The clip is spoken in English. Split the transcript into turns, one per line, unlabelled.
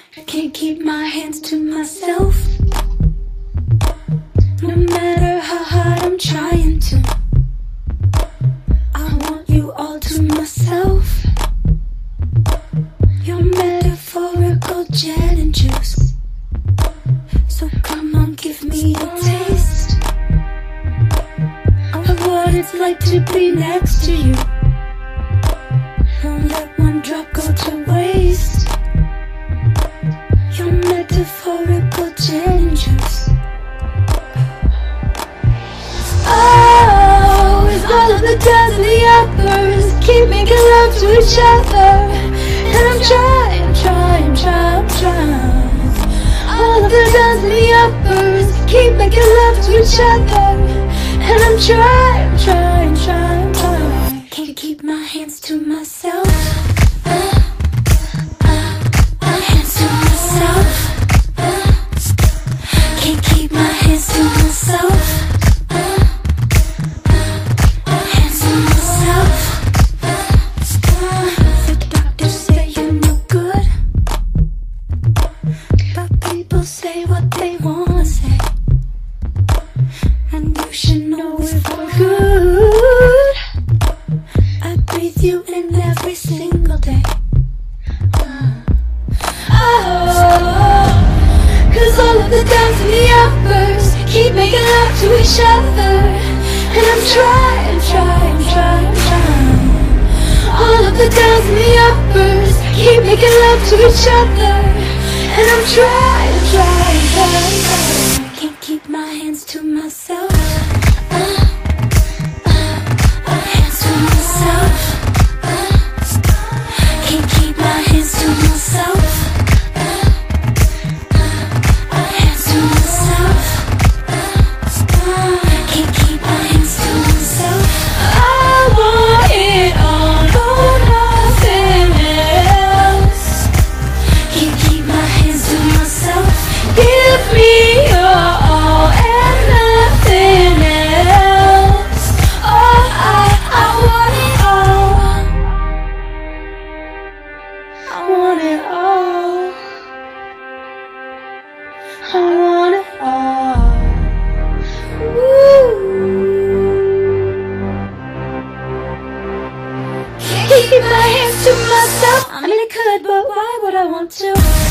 I can't keep my hands to myself. No matter how hard I'm trying to, I want you all to myself. You're metaphorical gin and juice, so come on, give me a taste of what it's like to be next to you. Don't let one drop go to waste. You're metaphorical gin and juice. Oh, with all of the downs and the uppers, keep making love to each other. And I'm trying. All of the downs and the uppers, keep making love to each other. And I'm trying. Can't keep my hands to myself. Hands to myself. Can't keep my hands to myself. Hands to myself. The doctors say you're no good, but people say what they wanna say, and you should know if we're good. I breathe you in every single day. Cause all of the downs and the uppers keep making love to each other. And I'm trying. All of the downs and the uppers keep making love to each other. And I'm trying. Can't keep my hands to myself. Hands to myself. Can't keep my hands to myself. Hands to myself. Can't keep my hands to myself. I want it all, nothing else. Can't keep my hands to myself. Give me your all and nothing else. Oh, I want it all. I want it all. I want it all. Woo. Can't keep my hands to myself. I mean I could, but why would I want to?